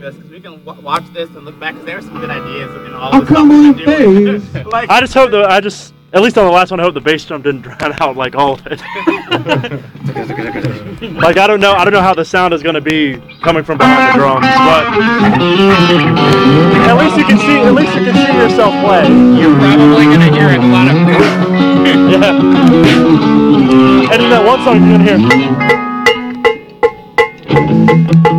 us because we can watch this and look back because there are some good ideas in all I of this come stuff on that they're doing. Like, I just hope at least on the last one, I hope the bass drum didn't drown out like all of it. Like I don't know how the sound is going to be coming from behind the drums, but at least you can see yourself play. you're probably going to hear a lot of Yeah. And in that one song, you're going to hear.